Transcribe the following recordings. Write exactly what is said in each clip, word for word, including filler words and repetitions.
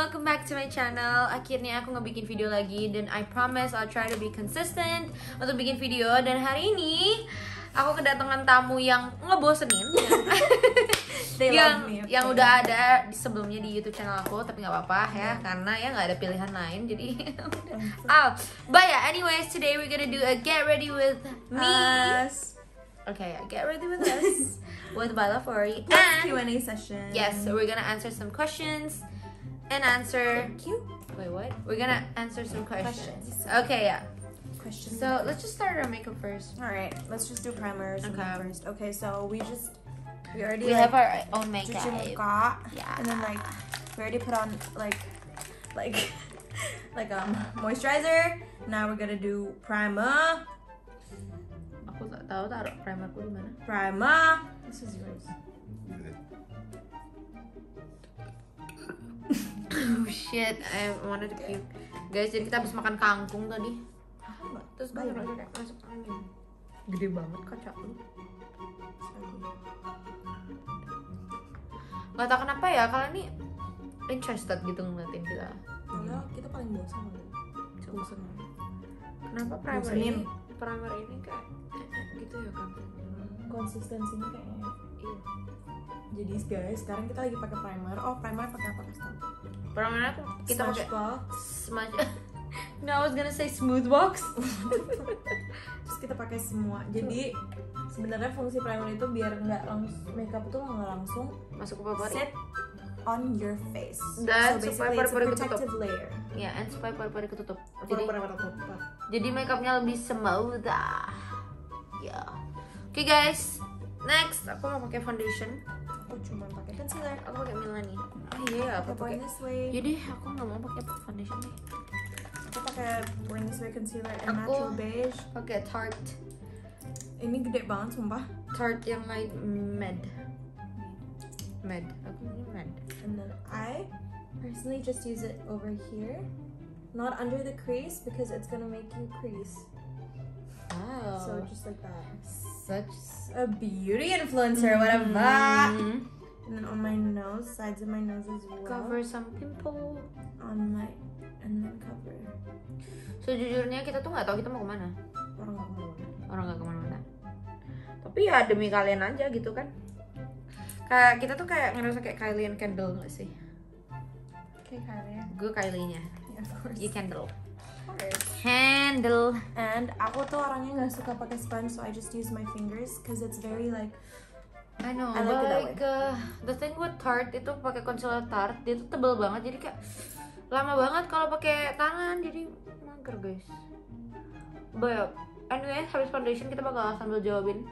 welcome back to my channel. Akhirnya aku ngebikin video lagi dan I promise I'll try to be consistent untuk bikin video. Dan hari ini aku kedatangan tamu yang ngebosenin yang me, okay. yang udah ada di sebelumnya di YouTube channel aku, tapi nggak apa-apa ya, karena ya nggak ada pilihan lain. Jadi oh, but yeah, anyways, today we're gonna do a get ready with me. Us. Okay, yeah, get ready with us with Bala Fori And and Q and A session. yes, so we're gonna answer some questions and answer. Thank you. Wait, what? We're gonna answer some questions. Questions. Okay, yeah. Questions. So let's just start our makeup first. all right, let's just do primers Okay. first. Okay, so we just we already We like, have our own makeup. cuci muka, Yeah. and then like we already put on like like like um moisturizer. Now we're gonna do primer. Aku tak tahu taruh primerku di mana. Primer. This is yours. Oh shit, I wanted to puke. Guys, jadi kita habis makan kangkung tadi. Terus gue Baik. kayak masuk angin. Gede banget kaca lu. Gak tau kenapa ya, kalian nih interested gitu ngeliatin kita. Karena kita paling bosan banget. Bosan. Kenapa primer Bosenin. ini? Primer ini kayak eh, eh, gitu ya kan? Konsistensinya kayaknya. Iya. Jadi guys, sekarang kita lagi pakai primer. Oh, primer pakai apa kasih tau? Primernya tuh kita pakai Smashbox. smudge. No, I was gonna say smooth box. Terus kita pakai semua. Jadi sebenarnya fungsi primer itu biar nggak langsung makeup itu nggak langsung Masuk ke paru-paru. sit on your face. Dan so supaya basically it's a paru-paru protective layer. Ya, and supaya paru-paru ketutup. Jadi, Paru-paru. jadi makeupnya lebih smooth ah. Ya. Oke guys, next aku mau pakai foundation. Aku cuma pakai concealer. Aku pakai Milani. Oh iya, aku Aku pakai. Born This Way. Jadi aku nggak mau pakai foundation deh. Aku pakai Born This Way concealer and Aku- natural beige. Pakai Tarte. Ini gede banget sumpah. Tarte yang light med. Med. Aku ini med. And then I personally just use it over here, not under the crease because it's gonna make you crease. Wow. So just like that. such A beauty influencer, whatever. Mhm. And then on my nose, sides of my nose as well. Cover some pimple. On my, and then cover. Sejujurnya kita tuh nggak tahu kita mau kemana. Orang nggak kemana-mana. Orang nggak kemana-mana. Tapi ya demi kalian aja gitu kan. Kayak kita tuh kayak ngerasa kayak Kylie and Kendall nggak sih? Okay, Kylie. Gue Kylie-nya, Yeah, of course. you Kendall. Of course. Kendall. And aku tuh orangnya nggak suka pakai sponge, so I just use my fingers because it's very like. I know, I like but it that like uh, the thing with Tarte itu pakai concealer Tarte, dia tuh tebel banget, jadi kayak lama banget kalau pakai tangan, jadi mager guys. But anyway, habis foundation kita bakal sambil jawabin.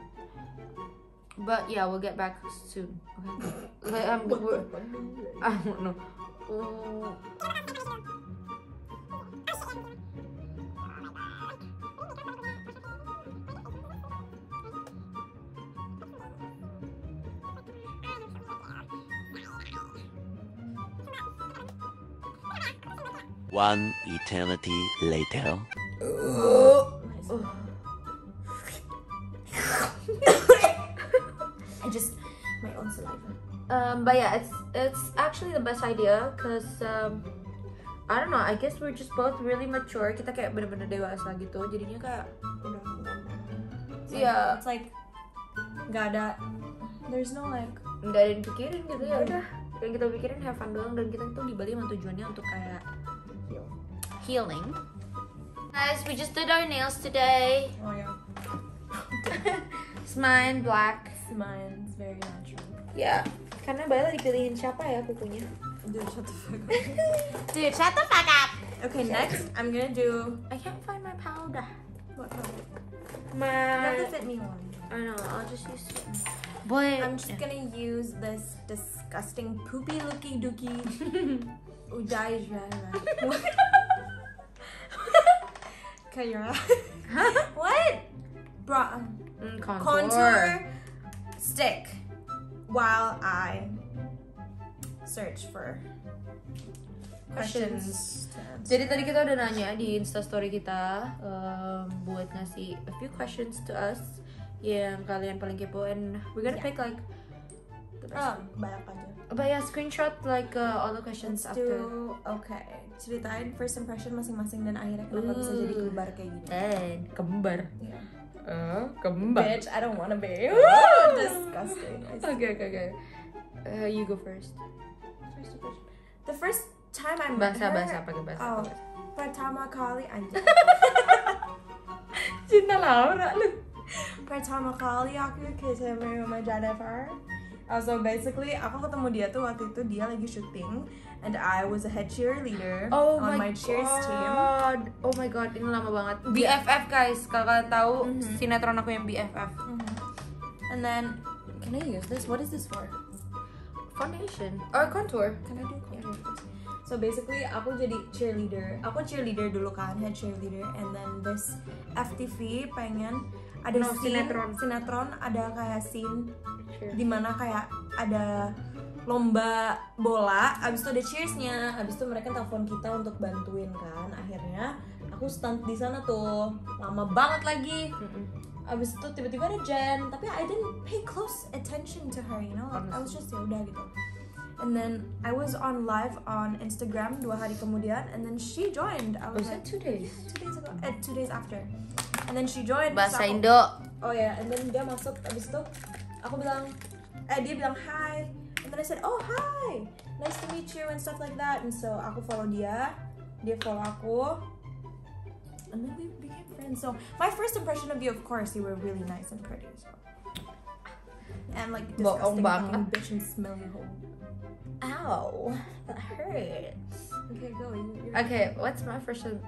But yeah, we'll get back soon. Okay. Like, um, we're, I don't know. Uh, One eternity later. I just my own saliva. Um, but yeah, it's it's actually the best idea, cause um, I don't know. I guess we're just both really mature. Kita kayak bener-bener dewasa gitu. Jadinya kayak Udah, udah, udah. It's like- Yeah. It's like nggak ada. There's no like. nggak ada yang dipikirin gitu ya. Udah, yang kita pikirin have fun doang, dan kita tuh di Bali emang tujuannya untuk kayak Heal. healing. Guys, we just did our nails today. Oh yeah. It's mine black. Mine's very natural. Ya, karena Bella dipilihin siapa ya kukunya? Dude, shut the fuck up. Dude, shut the fuck up. Okay, next I'm gonna do. I can't find my powder. What color? You My. have to fit me one. I know. I'll just use it. Boy, I'm just gonna use this disgusting poopy looky dookie. Udai Jara. Okay, you're right. What? Bra Mm, contour. contour stick while I search for questions. to answer. Jadi tadi kita udah nanya di Instastory kita um, buat ngasih a few questions to us yang kalian paling kepo, and we're gonna Yeah. pick like the best Oh, way. banyak aja. But yeah, screenshot like uh, all the questions Let's after. do, okay. Ceritain first impression masing-masing dan akhirnya kenapa bisa jadi kembar kayak gini. Eh, kembar. Yeah. Uh, kembar. Bitch, I don't wanna be. Disgusting. Okay, okay, okay. Uh, you go first. First impression. The first time I met Bahasa her. bahasa pakai bahasa. Oh, pakai bahasa. pertama kali anjir. Cinta Laura lu. Pertama kali aku ketemu sama Jennifer. Uh, so basically, aku ketemu dia tuh waktu itu dia lagi syuting, and I was a head cheerleader Oh on my my cheers team. god. Oh my god, ini lama banget. B F F guys, kalau kalian tahu Mhm. sinetron aku yang B F F. And then, can I use this? What is this for? Foundation or contour. Can I do contour first? So basically, aku jadi cheerleader. Aku cheerleader dulu kan, head cheerleader, and then this F T V pengen ada No, scene, sinetron. sinetron ada kayak scene Cheers. dimana kayak ada lomba bola, abis itu ada cheersnya, abis itu mereka telepon kita untuk bantuin kan. Akhirnya aku stunt di sana tuh lama banget lagi. Mm-mm. Abis itu tiba-tiba ada Jen, tapi I didn't pay close attention to her, you know, like, I was just ya udah gitu. And then I was on live on Instagram dua hari kemudian, and then she joined. I was Was like, it two days? two days ago, eh, two days after. And then she joined. Bahasa terus aku- Indo. Oh ya, yeah. And then dia masuk, abis itu aku bilang, eh dia bilang hi, and then I said, oh hi, nice to meet you and stuff like that. And so aku follow dia, dia follow aku, and then we became friends. So my first impression of you, of course, you were really nice and pretty. So. And like Bohong disgusting banget. fucking bitch and smelly hole. Ow, that hurts. Okay, go. You, you're Okay, what's my first um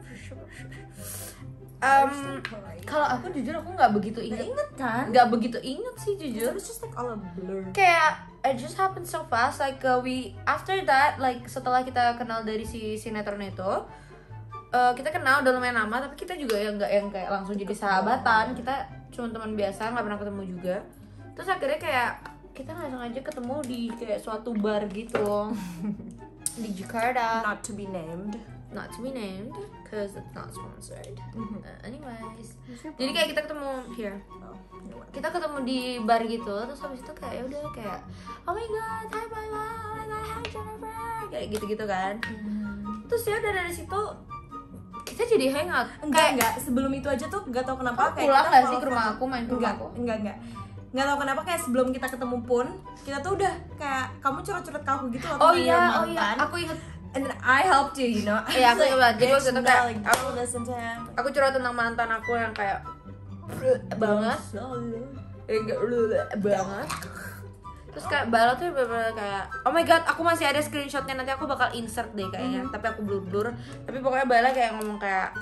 kalau aku jujur aku nggak begitu Nggak inget inget kan? nggak begitu inget sih It jujur. was just like all a blur. Kayak it just happened so fast, like uh, we after that, like setelah kita kenal dari si sinetron itu, uh, kita kenal udah lumayan lama, tapi kita juga yang nggak yang kayak langsung jadi sahabatan, kita cuma teman biasa, nggak pernah ketemu juga. Terus akhirnya kayak kita nggak sengaja ketemu di kayak suatu bar gitu di Jakarta, Not to be named. not to be named because it's not sponsored. Mhm. Uh, anyways, jadi kayak kita ketemu here. Oh, you know what? Kita ketemu di bar gitu, terus habis itu kayak ya udah kayak oh my god, hi bye bye, oh my god, hi Jennifer, kayak gitu-gitu kan. Terus ya udah dari situ kita jadi hangout. Enggak, Kayak enggak. Sebelum itu aja tuh enggak tahu kenapa kamu pulang kita nggak sih follow- ke rumah aku, main ke rumah enggak, aku? enggak, enggak. Enggak tahu kenapa kayak sebelum kita ketemu pun kita tuh udah kayak kamu curhat-curhat ke aku gitu loh Oh tentang iya, your oh iya, mantan. aku inget. And then I helped you, you know. Iya, aku Like, ingat. Jadi waktu itu bitch, kayak like, aku don't listen to him. aku curhat tentang mantan aku yang kayak banget, yang kayak banget. Terus kayak Bala tuh bener-bener kayak oh my god, aku masih ada screenshotnya, nanti aku bakal insert deh kayaknya, tapi aku blur-blur. Tapi pokoknya Bala kayak ngomong kayak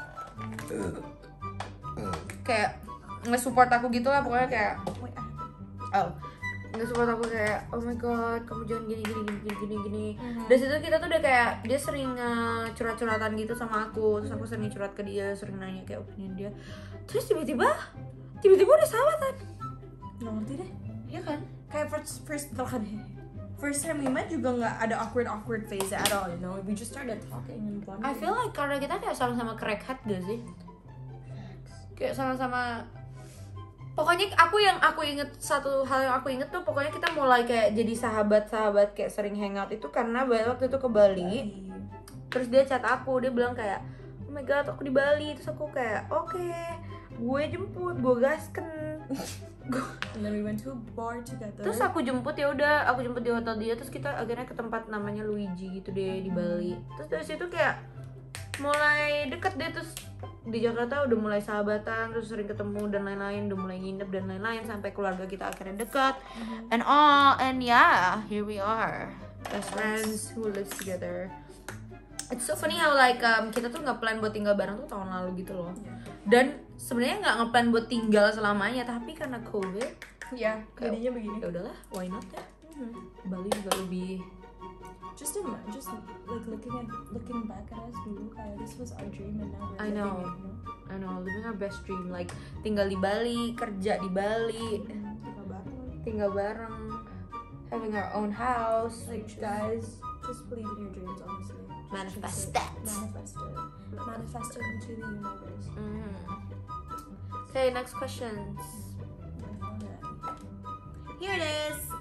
kayak nge-support aku gitu lah, pokoknya kayak Wait, I- oh nge-support aku kayak oh my god, kamu jangan gini gini gini gini gini gini. Mhm. Dari situ kita tuh udah kayak dia sering uh, curhat-curhatan gitu sama aku, terus aku sering curhat ke dia, sering nanya kayak opinion dia. Terus tiba-tiba tiba-tiba udah sahabatan, nggak ngerti deh. ya kan? Kayak first first first time we met juga nggak ada awkward awkward phase at all, you know. We just started talking and bonding. I feel like karena kita kayak sama-sama crackhead gak sih? Kayak sama-sama. Pokoknya aku yang aku inget, satu hal yang aku inget tuh pokoknya kita mulai kayak jadi sahabat-sahabat, kayak sering hangout itu karena waktu itu ke Bali. Terus dia chat aku, dia bilang kayak oh my god, aku di Bali. Terus aku kayak oke, gue jemput, gue gasken. And then we went to a bar together. Terus aku jemput, ya udah aku jemput di hotel dia, terus kita akhirnya ke tempat namanya Luigi gitu deh di Bali. Terus dari situ kayak mulai deket deh, terus di Jakarta udah mulai sahabatan, terus sering ketemu dan lain-lain, udah mulai nginep dan lain-lain sampai keluarga kita akhirnya dekat. And all and yeah, here we are, best friends who lives together. It's so funny how like um, kita tuh nggak plan buat tinggal bareng tuh tahun lalu gitu loh. Dan sebenarnya nggak ngeplan buat tinggal selamanya, tapi karena COVID, ya, kayak, jadinya begini. ya udahlah, why not ya? Mhm. Bali juga lebih. Just in, just like looking at looking back at us dulu kayak this was our dream and now we're I know. living it, you know. I know, living our best dream, like tinggal di Bali, kerja di Bali, Mm, tinggal bareng. tinggal bareng, having our own house, Like which guys, just believe in your dreams, honestly. Just Manifest chase it. that. Manifest it. Manifest it into the universe. Mhm. Okay, next questions. Here it is.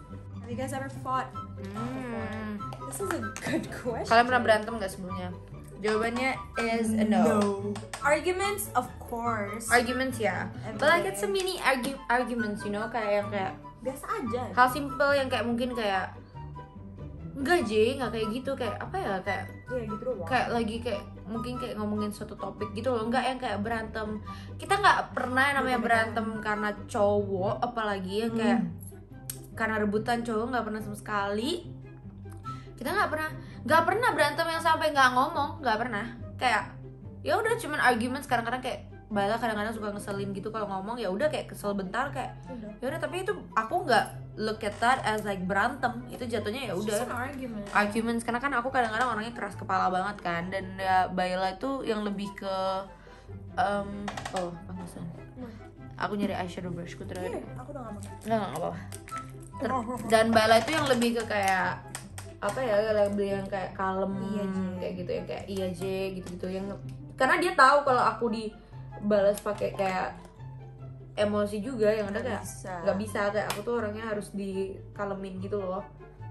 Have you guys ever fought? Hmm. This is a good question. Kalian pernah berantem nggak sebelumnya? Jawabannya is a no. Arguments, of course. Arguments ya. Every But like day. it's a mini argu arguments, you know, kayak yang kayak Biasa aja. hal simple yang kayak mungkin kayak enggak J, nggak kayak gitu, kayak apa ya, kayak Iya gitu doang. kayak lagi kayak mungkin kayak ngomongin suatu topik gitu loh, nggak yang kayak berantem. Kita nggak pernah yang namanya berantem karena cowok, apalagi yang kayak karena rebutan cowok, nggak pernah sama sekali. Kita nggak pernah nggak pernah berantem yang sampai nggak ngomong, nggak pernah. Kayak ya udah cuman argument. Kadang-kadang kayak Bala kadang-kadang suka ngeselin gitu kalau ngomong, ya udah kayak kesel bentar kayak Udah. ya udah, tapi itu aku nggak look at that as like berantem. Itu jatuhnya ya It's just udah an argument. arguments, karena kan aku kadang-kadang orangnya keras kepala banget kan, dan ya Bayla itu yang lebih ke um, oh pantesan aku nyari eyeshadow brushku Iya, terakhir. aku udah gak makan. Nggak, nggak apa-apa. Ter- dan Bayla itu yang lebih ke kayak apa ya, lebih yang kayak kalem, Iya, J. kayak gitu, yang kayak iya J gitu-gitu, yang karena dia tahu kalau aku dibalas pakai kayak emosi juga, yang ada kayak Bisa. nggak bisa, kayak aku tuh orangnya harus dikalemin gitu loh.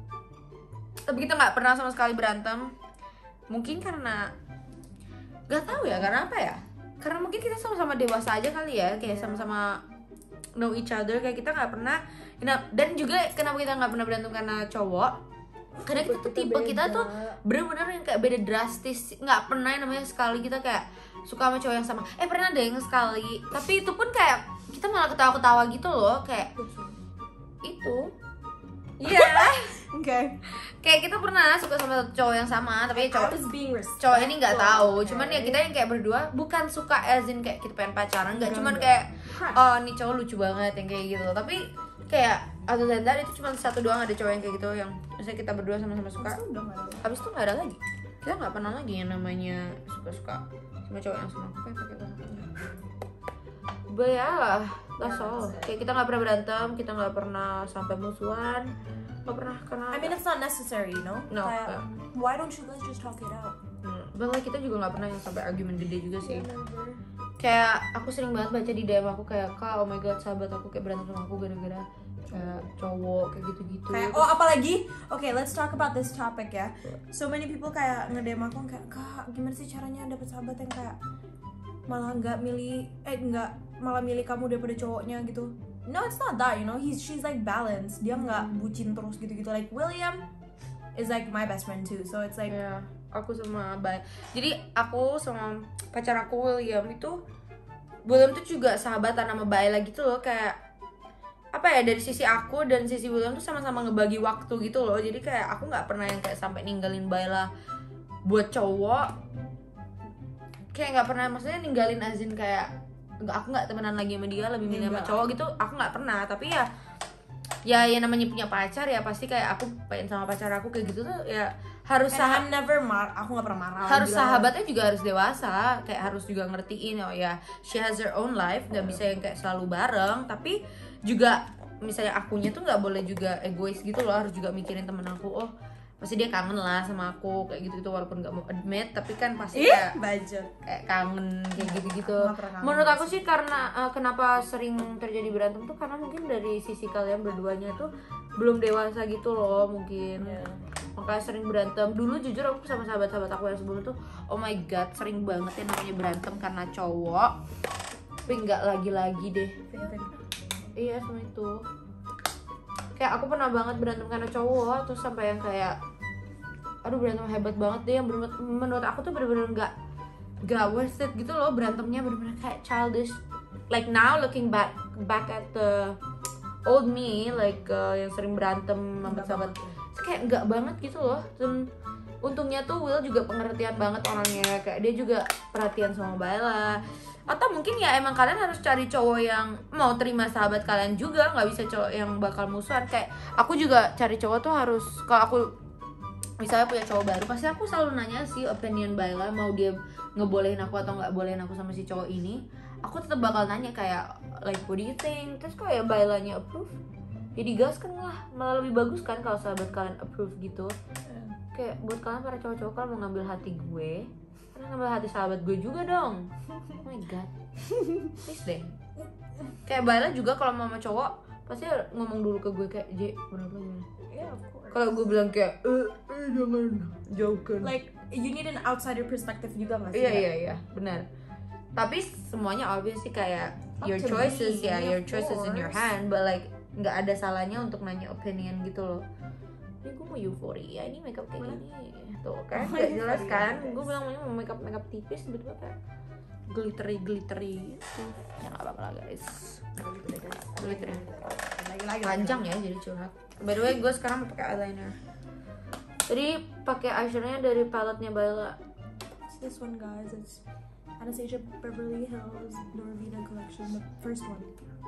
Tapi kita nggak pernah sama sekali berantem, mungkin karena nggak tahu ya karena apa ya, karena mungkin kita sama-sama dewasa aja kali ya, kayak sama-sama know each other, kayak kita nggak pernah. Dan juga kenapa kita nggak pernah berantem karena cowok, karena kita tuh tipe kita tuh bener-bener yang kayak beda drastis. Nggak pernah yang namanya sekali kita kayak suka sama cowok yang sama. Eh pernah deh yang sekali, tapi itu pun kayak kita malah ketawa-ketawa gitu loh, kayak itu. Iya. Oke. Kayak kita pernah suka sama cowok yang sama, tapi I cowok was being respectful. cowok ini nggak tahu. Okay. Cuman ya kita yang kayak berdua bukan suka as in kayak kita pengen pacaran, nggak. Enggak, Cuman enggak. kayak Crush. oh nih cowok lucu banget yang kayak gitu. Tapi kayak other than that itu cuma satu doang ada cowok yang kayak gitu, yang misalnya kita berdua sama-sama suka. Itu udah gak ada. Habis itu nggak ada lagi. Kita nggak pernah lagi yang namanya suka-suka sama cowok yang sama. Apa ya pakai bahasa But yeah, that's all. Kayak kita nggak pernah berantem, kita nggak pernah sampai musuhan, nggak pernah karena. I mean it's not necessary, you know? No, Kayak, uh, why don't you guys just talk it out? Hmm, but like kita juga nggak pernah yang sampai argumen gede juga sih. Kayak aku sering banget baca di D M aku kayak, Kak, oh my god, sahabat aku kayak berantem sama aku gara-gara kayak cowok kayak gitu-gitu. Kayak, oh apalagi, okay, let's talk about this topic ya. So many people kayak nge-D M aku kayak, Kak, gimana sih caranya dapet sahabat yang kayak malah nggak milih, eh nggak malah milih kamu daripada cowoknya gitu. No, it's not that, you know. He's she's like balanced. Dia nggak bucin terus gitu-gitu. Like William is like my best friend too. So it's like, Ya, aku sama Bay. Jadi aku sama pacar aku William itu, William tuh juga sahabatan sama Bayla gitu loh, kayak apa ya, dari sisi aku dan sisi William tuh sama-sama ngebagi waktu gitu loh. Jadi kayak aku nggak pernah yang kayak sampai ninggalin Bayla buat cowok. Kayak nggak pernah, maksudnya ninggalin azin kayak nggak, aku nggak temenan lagi sama dia, lebih milih sama Enggak. cowok gitu. Aku nggak pernah. Tapi ya ya ya namanya punya pacar ya pasti kayak aku pengen sama pacar aku kayak gitu tuh ya harus and sahabat. I'm never mar, aku nggak pernah marah. Harus bilang, sahabatnya juga harus dewasa, kayak harus juga ngertiin oh ya she has her own life, nggak bisa yang kayak selalu bareng, tapi juga misalnya akunya tuh nggak boleh juga egois gitu loh, harus juga mikirin temen aku, oh pasti dia kangen lah sama aku kayak gitu gitu, walaupun nggak mau admit tapi kan pasti Ih, kayak budget. kayak kangen kayak gitu gitu. Aku nggak pernah kangen Menurut aku sih. sih karena uh, kenapa sering terjadi berantem tuh karena mungkin dari sisi kalian berduanya tuh belum dewasa gitu loh mungkin. Yeah. Makanya sering berantem. Dulu jujur aku sama sahabat-sahabat aku yang sebelum tuh, oh my god, sering banget ya namanya berantem karena cowok. Tapi nggak lagi-lagi deh. Iya sama itu. Kayak aku pernah banget berantem karena cowok, terus sampai yang kayak aduh berantem hebat banget deh, yang bener- menurut aku tuh bener-bener nggak nggak worth it gitu loh, berantemnya bener-bener kayak childish. Like now looking back back at the old me, like uh, yang sering berantem sama Nggak sahabat, banget. kayak nggak banget gitu loh. Dan untungnya tuh Will juga pengertian banget orangnya, kayak dia juga perhatian sama Bayla. Atau mungkin ya emang kalian harus cari cowok yang mau terima sahabat kalian juga, nggak bisa cowok yang bakal musuhan. Kayak aku juga cari cowok tuh harus, kalau aku misalnya punya cowok baru, pasti aku selalu nanya sih opinion Bayla, mau dia ngebolehin aku atau nggak bolehin aku sama si cowok ini. Aku tetap bakal nanya kayak like what do you think, terus kalau ya Baylanya approve ya digaskan lah, malah lebih bagus kan kalau sahabat kalian approve gitu. Kayak buat kalian para cowok-cowok, kalau mau ngambil hati gue, kalian ngambil hati sahabat gue juga dong. Oh my god, please deh. Kayak Bayla juga kalau mau sama cowok pasti ngomong dulu ke gue kayak, J, menurut lo gimana? Yeah, of course. Kalau gue bilang kayak eh, eh jangan jauhkan. Like you need an outsider perspective juga nggak sih? Iya iya iya benar. Tapi semuanya obviously kayak Up your to choices me, ya, of your choices in your course. hand, but like nggak ada salahnya untuk nanya opinion gitu loh. Ini gue mau euforia, ini makeup kayak gini, tuh kan Oh, nggak jelas euphoria, kan? guys. Gue bilang maunya mau makeup makeup tipis, tiba-tiba kayak glittery glittery gitu. Ya nggak apa-apa lah guys. Glittery. Lagi-lagi. Panjang ya jadi curhat. By the way gue sekarang pakai eyeliner. Jadi pakai eyeshadow-nya dari palette-nya Bella. It's this one, guys. It's Anastasia Beverly Hills Norvina collection, the first one.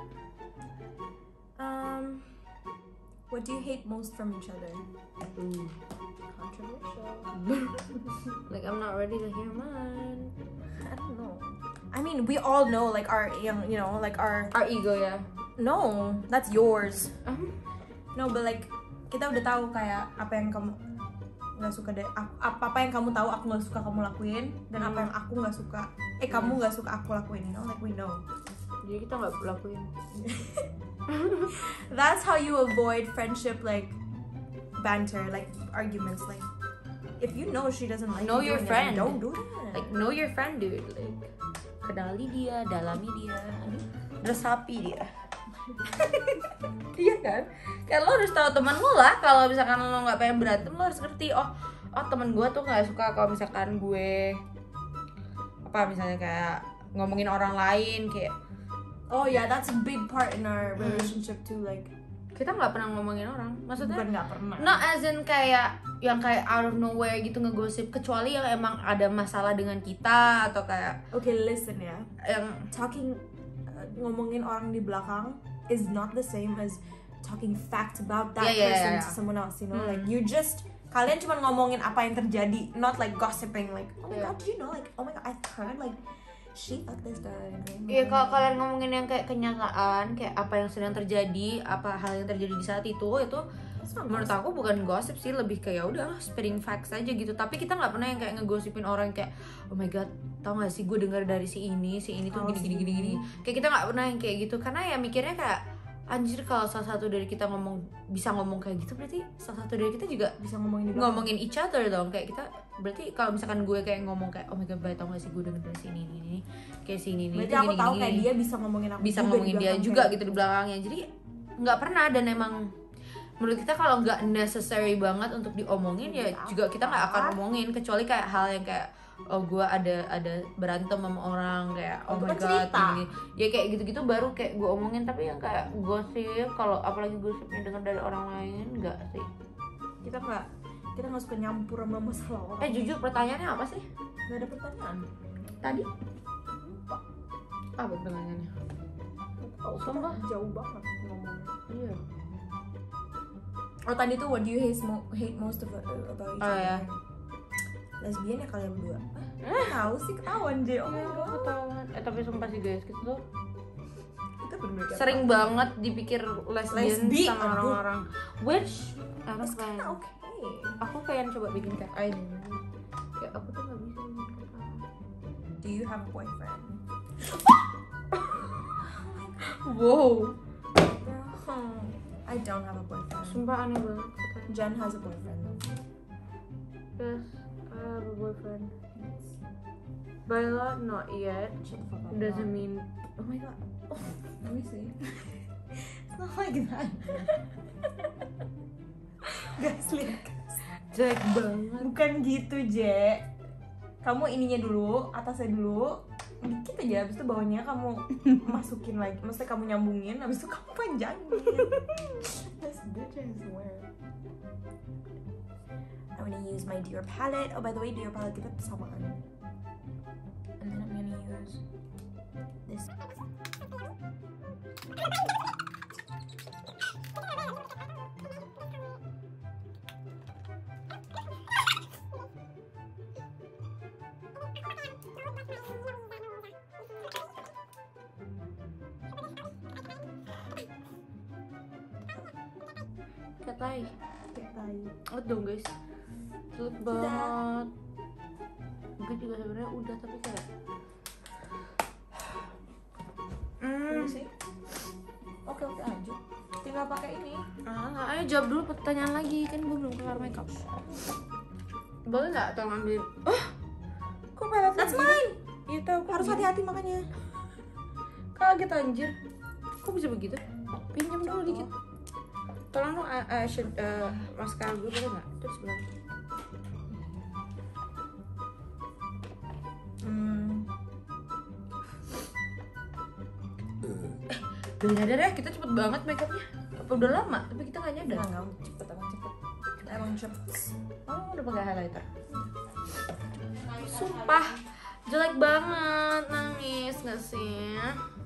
Um, what do you hate most from each other? Controversial. Like I'm not ready to hear mine. I don't know. I mean, we all know, like our young, you know, like our. Our ego ya. No, that's yours. Um, No, but like kita udah tahu kayak apa yang kamu nggak suka dari aku, apa apa yang kamu tahu aku nggak suka kamu lakuin, dan apa yang aku nggak suka, eh kamu nggak suka aku lakuin, you know, like we know. Jadi kita nggak lakuin. That's how you avoid friendship, like banter, like arguments, like if you know she doesn't like Know you your doing it, friend. don't do that. Like know your friend dude. Like kenali dia, dalami dia, resapi dia. Iya kan? Kayak lo harus tahu teman lo lah. Kalau misalkan lo nggak pengen berantem, lo harus ngerti. Oh, oh temen gue tuh nggak suka kalau misalkan gue apa misalnya kayak ngomongin orang lain kayak. Oh yeah, that's a big part in our relationship too. Like Kita nggak pernah ngomongin orang. Maksudnya bukan nggak pernah. no as in kayak yang kayak out of nowhere gitu ngegosip, kecuali yang emang ada masalah dengan kita atau kayak Okay, listen ya. yang Talking uh, ngomongin orang di belakang is not the same as talking facts about that Yeah, yeah, person yeah, yeah. to someone else, you know. Hmm. Like you just kalian cuma ngomongin apa yang terjadi, not like gossiping like oh my Yeah. god, did you know, like oh my god, I heard like she fucked this guy. Iya, kalau kalian ngomongin yang kayak kenyataan, kayak apa yang sedang terjadi, apa hal yang terjadi di saat itu, itu That's not menurut gossip. aku bukan gosip sih, lebih kayak udah spreading facts aja gitu. Tapi kita nggak pernah yang kayak ngegosipin orang kayak oh my god, tau gak sih gue dengar dari si ini, si ini tuh Oh, gini si gini gini ini. gini. Kayak kita nggak pernah yang kayak gitu, karena ya mikirnya kayak anjir kalau salah satu dari kita ngomong bisa ngomong kayak gitu, berarti salah satu dari kita juga bisa ngomongin di belakang. ngomongin each other dong. Kayak kita berarti kalau misalkan gue kayak ngomong kayak oh my god, tau gak sih gue denger dari si ini ini ini kayak si ini ini Berarti itu aku gini, tahu gini, kayak gini. dia bisa ngomongin aku Bisa juga ngomongin di dia belakang juga kayak- gitu di belakangnya. Jadi nggak pernah, dan emang menurut kita kalau nggak necessary banget untuk diomongin ya Apa? juga kita nggak akan omongin, kecuali kayak hal yang kayak oh gue ada ada berantem sama orang kayak oh Itu my kan god cerita. gini, ya kayak gitu-gitu baru kayak gue omongin. Tapi yang kayak gosip, kalau apalagi gosipnya dengar dari orang lain nggak sih. kita nggak kita nggak suka nyampur sama masalah orang. Eh jujur pertanyaannya apa sih Nggak ada pertanyaan. tadi? Apa pertanyaannya? Oh, Sumpah. jauh banget ngomongnya. Iya. Oh tadi tuh what do you hate, mo- hate most of, uh, about each Oh, other? ya. Lesbian ya kalian berdua? Ah, tahu sih, ketahuan J. Oh my Iya, god. ketahuan. Eh tapi sumpah sih guys, kita tuh Kita bener-bener kayak sering tahu. banget dipikir lesbian Lesbi, sama aduh. orang-orang, which I don't It's plan. kinda okay. Aku pengen coba bikin cat eye nih. Kayak aku tuh nggak bisa bikin cat eye. Do you have a boyfriend? Wow, Hmm, I don't have a boyfriend. sumpah aneh banget katanya. Jen has a boyfriend. Yes, I have a boyfriend. Bella, not yet. Shut the fuck up. Doesn't mean. Oh my god. Let me see. It's not like that. Guys, lihat guys. Jelek banget. Bukan gitu, J. Kamu ininya dulu, atasnya dulu, dikit aja, habis itu bawahnya kamu masukin lagi. Maksudnya kamu nyambungin, habis itu kamu panjangin. This bitch, I swear. I'm gonna use my Dior palette. Oh, by the way, Dior palette kita samaan. And then I'm gonna use this. Cat eye. Kayak tai. Lihat dong guys, jelek banget. Gue juga sebenarnya udah, tapi kayak Let hmm. me see. Oke, oke aja. tinggal pakai ini. Ah, ayo jawab dulu pertanyaan lagi, kan gue belum kelar makeup. Boleh nggak tolong ambil? Oh, kok pelet? That's mine. Iya tahu. Harus hati-hati makanya. Kaget anjir. Kok bisa begitu? Pinjam dulu dikit. Tolong dong uh, uh, uh, maskara gue boleh nggak? Terus bilang. Hmm. Gak nyadar ya, kita cepet banget makeupnya. Apa udah lama? Tapi kita nggak nyadar. Enggak, enggak, cepet emang cepet. Emang cepet. Oh, udah pakai highlighter. Sumpah, jelek banget, nangis nggak sih?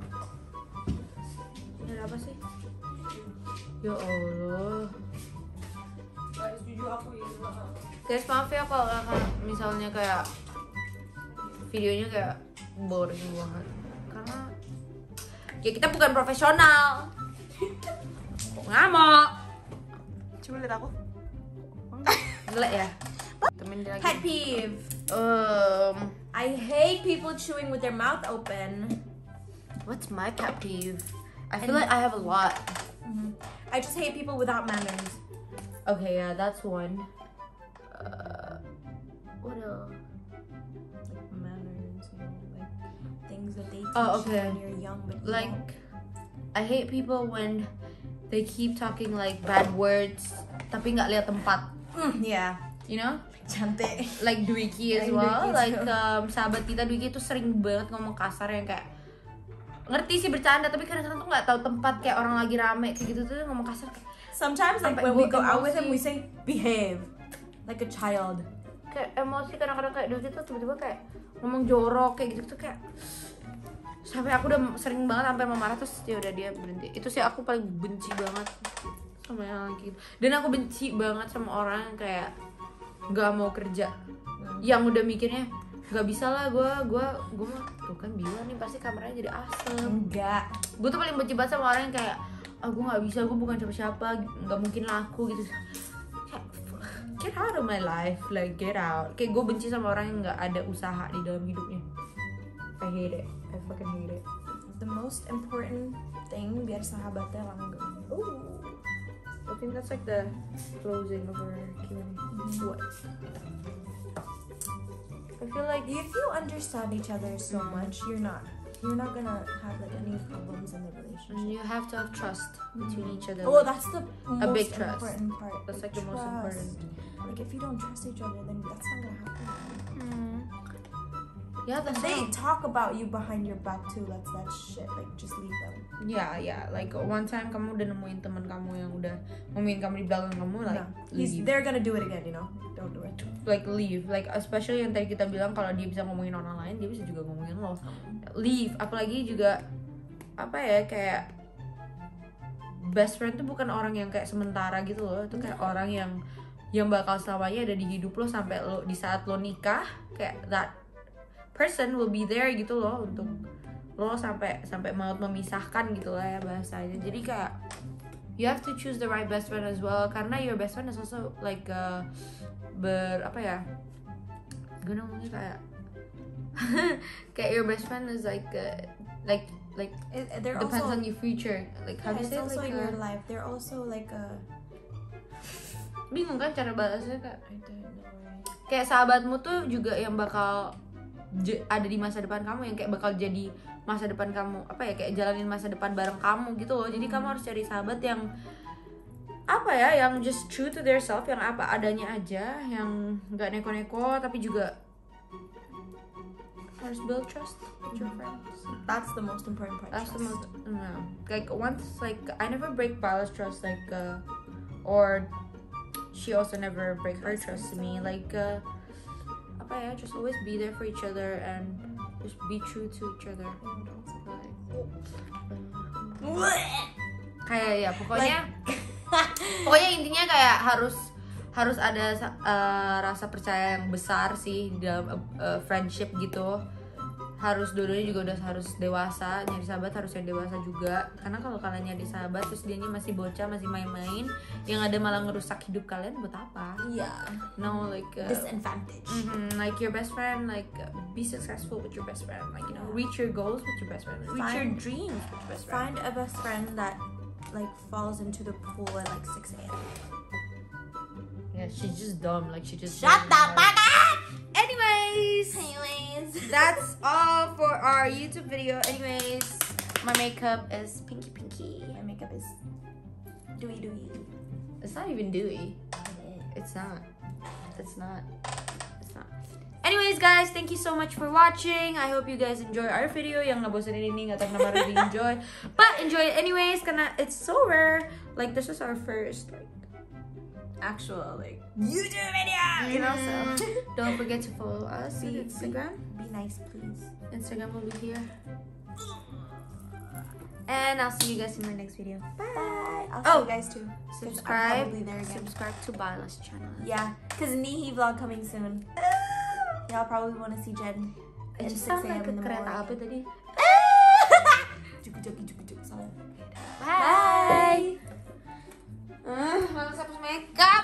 Ini ada apa sih? Ya Allah. Guys, jujur aku ini. Guys, maaf ya kalau kakak misalnya kayak videonya kayak boring banget. Karena ya kita bukan profesional. Ngamuk. Coba lihat aku. Jelek ya? Temen dia lagi. Pet peeve. Um, I hate people chewing with their mouth open. what's my pet peeve? I feel like I have a lot. I just hate people without manners. Okay, yeah, that's one. Uh, what else? Like manners, you know, like things that they teach Oh, you okay. when you're young, but you Like, don't. I hate people when they keep talking like bad words, tapi nggak lihat tempat. Mm, yeah, You know? cantik. Like Dwiki as Like well. Dwiki Like too. um, sahabat kita Dwiki tuh sering banget ngomong kasar yang kayak ngerti sih bercanda, tapi kadang-kadang tuh nggak tahu tempat, kayak orang lagi rame kayak gitu tuh ngomong kasar. Sometimes, like Sampai when we gua go out with him, emosi. we say behave, like a child. Kayak emosi kadang-kadang kayak Dwiki tuh tiba-tiba kayak ngomong jorok kayak gitu tuh kayak sampai aku udah sering banget sampai mau marah, terus ya udah dia berhenti. Itu sih aku paling benci banget sama yang gitu. Dan aku benci banget sama orang yang kayak nggak mau kerja, yang udah mikirnya nggak bisa lah gue gue gue mah tuh kan bilang nih pasti kameranya jadi asem. Enggak. Gue tuh paling benci banget sama orang yang kayak ah gue nggak bisa, gue bukan siapa-siapa, nggak mungkin laku gitu. Kayak get out of my life, like get out. Kayak gue benci sama orang yang nggak ada usaha di dalam hidupnya. I hate it, I fucking hate it. The most important thing biar sahabatnya langgeng. Ooh, I think that's like the closing of our Q and A. What? I feel like If you understand each other so much, you're not you're not gonna have like any problems in the relationship. you have to have trust between each other. Oh, that's the most big trust. important part. That's like the most Trust. important. Like if you don't trust each other, then that's not gonna happen. Hmm. Yeah, that's They all. talk about you behind your back too. That's that shit. Like just leave them. Ya, ya, like one time kamu udah nemuin teman kamu yang udah ngomongin kamu di belakang kamu, like No. He's, leave, they're gonna do it again. You know. Don't do it. like leave, like especially yang tadi kita bilang kalau dia bisa ngomongin orang lain, dia bisa juga ngomongin lo. Leave, apalagi juga apa ya kayak best friend tuh bukan orang yang kayak sementara gitu loh, itu kayak orang yang yang bakal selamanya ada di hidup lo sampai lo di saat lo nikah, kayak that person will be there gitu loh untuk lo sampai sampai maut memisahkan gitu lah ya bahasanya. Jadi kayak you have to choose the right best friend as well, karena your best friend is also like uh, ber apa ya gue ngomongnya kayak kayak your best friend is like uh, like like It, they're depends also. on your future, like how Yeah, do you it's say also like in your uh, life. They're also like a. bingung kan cara bahasanya kak. I don't know. Kayak sahabatmu tuh juga yang bakal j- ada di masa depan kamu, yang kayak bakal jadi masa depan kamu, apa ya kayak jalanin masa depan bareng kamu gitu loh. Jadi kamu harus cari sahabat yang apa ya, yang just true to their self, yang apa adanya aja, yang nggak neko-neko, tapi juga harus build trust with your friends. That's the most important part. That's the trust. most no. Like once like I never break Paula's trust, like uh, or she also never break her trust to me. Like uh, apa ya, just always be there for each other and just be true to each other. Like, kayak ya pokoknya pokoknya intinya kayak harus harus ada uh, rasa percaya yang besar sih di dalam uh, friendship gitu. Harus dua-duanya juga udah harus dewasa, nyari sahabat harus yang dewasa juga, karena kalau kalian nyari sahabat terus dianya masih bocah, masih main-main, yang ada malah ngerusak hidup kalian, buat apa? Yeah. No, like uh, Disadvantage. mhm, like your best friend, like uh, be successful with your best friend, like you know, reach your goals with your best friend, reach your Find- dreams with your best friend. Find a best friend that like falls into the pool at like six a m Yeah, she's just dumb. Like she just. Shut the fuck up! Anyways, Anyways, that's all for our YouTube video. Anyways, my makeup is pinky pinky. my makeup is dewy dewy. It's not even dewy. It's not. It's not. It's not. Anyways, guys, thank you so much for watching. I hope you guys enjoy our video. Yang nabosanin ini nggak tahu kenapa really enjoy, but enjoy it anyways karena it's so rare. Like this is our first like Actual like YouTube video, you know. So don't forget to follow us on Be- Instagram. be nice, please. Instagram will be here. And I'll see you guys in my next video. Bye. I'll see Oh, you guys too. 'Cause I'm Subscribe. probably there again. Subscribe to Byla's channel. Yeah, cause Nihi vlog coming soon. Y'all probably want to see Jen. It at just six sound a m like a in the kereta morning. api tadi. Juku juku juku juku. Salah. Bye. Uh, malas aku make up.